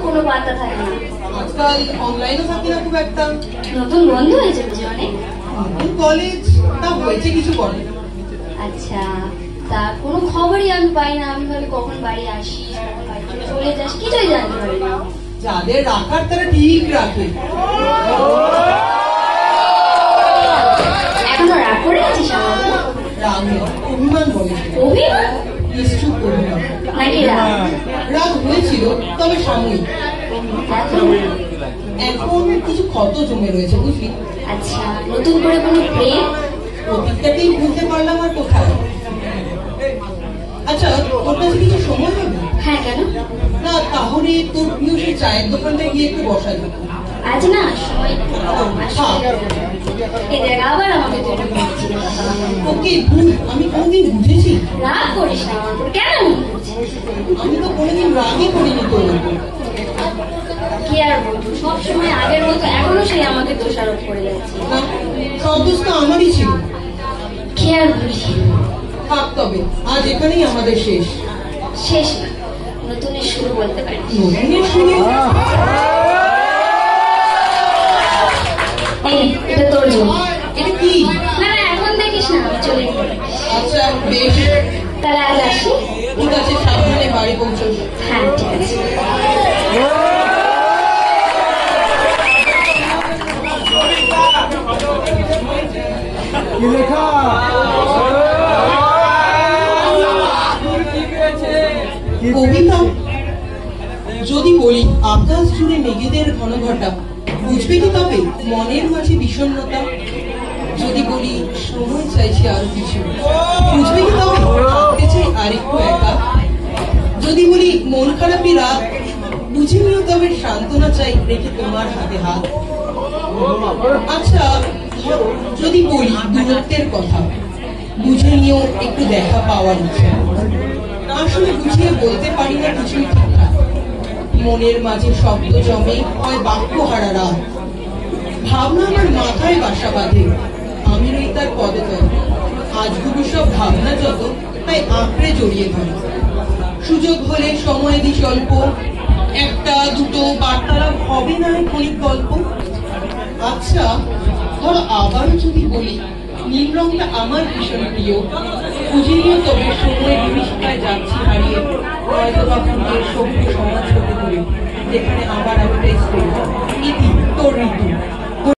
কোনো বার্তা থাকে না। আজকাল অনলাইনও থাকে না খুব একটা। নতুন বন্ধু হয়েছে বুঝি অনেক? নতুন কলেজ তা হয়েছে কিছু বলে। আচ্ছা, তা কোনো খবরই আমি পাই না। আমি ভাবি কখন বাড়ি আসিস, কখন বাড়ি থেকে চলে যাস, কিছুই জানতে পারি না। যাদের রাখার তারা ঠিক রাখে। এখনো রাগ করে আছিস আমার? রাগ নয়, অভিমান বলে। অভিমান? নিশ্চুপ অভিমান। নাকি রাগ? রাগ হয়েছিল, তবে সাময়িক। এখন কিছু ক্ষত জমে রয়েছে বুঝলি। আচ্ছা, নতুন করে কোনো প্রেম? অতীতটাকেই ভুলতে পারলাম আর কোথায়। আচ্ছা, তোর কাছে কিছু সময় হবে? হ্যাঁ, কেন? না, তাহলে তোর প্রিয় সেই চায়ের দোকানটায় গিয়ে একটু বসা যাবে। আজ না সময় আবার আমাকে ওকে ভুল, আমি কোনদিন বুঝেছি? রাগ করিস না আমার উপর। কেন? আমি তো কোনোদিন রাগই করিনি তোর উপর। কি আর বলবো, সবসময় আগের মতো এখনো সেই আমাকে দোষারোপ করে যাচ্ছে। না, সব দোষ তো আমারই ছিল। কি আর বলি। থাক তবে, আজ এখানেই আমাদের শেষ। শেষ না, নতুনের শুরু বলতে পারি। নতুনের শুরু? এটা তোর জন্য। এটা কি? না না, এখন দেখিস না, আমি চলে যাবো। আচ্ছা বেশ, তাহলে আজ আসি। ঠিক আছে, সাবধানে বাড়ি পৌঁছোস। হ্যাঁ, ঠিক আছে। কবিতা যদি বলি আকাশ জুড়ে মেঘেদের ঘনঘটা, বুঝবে কি তবে মনের মাঝে বিষণ্ণতা? যদি বলি সময় চাইছি আরো কিছু, বুঝবে কি তবে থাকতে চাই আরেকটু একা? যদি বলি মন খারাপই রাত, বুঝে নিও তবে সান্ত্বনা চাই রেখে তোমার হাতে হাত। আচ্ছা যদি বলি দূরত্বের কথা, বুঝে নিও একটু দেখা পাওয়ার ইচ্ছা। আসলে বুঝিয়ে বলতে পারি না কিছুই ঠিকঠাক, মনের মাঝে শব্দ জমে হয় বাক্য হারা রাত। ভাবনা আমার মাথায় বাসা বাঁধে, আমি রই তার পদতল। আজগুলো সব ভাবনা যত তাই আঁকড়ে জড়িয়ে ধরে। সুযোগ হলে সময় দিই স্বল্প, একটা দুটো বার্তালাপ হবে না ক্ষণিক গল্প। আচ্ছা ধরো আবার যদি বলি নীল রংটা আমার ভীষণ প্রিয়, খুঁজে নিয়ে তবে সময় বিভীষিকায় যাচ্ছি হারিয়ে, হয়তো বা সভ্য সমাজ হতে দূরে, যেখানে আবার একটা স্কুল ইতি তোর ঋতু।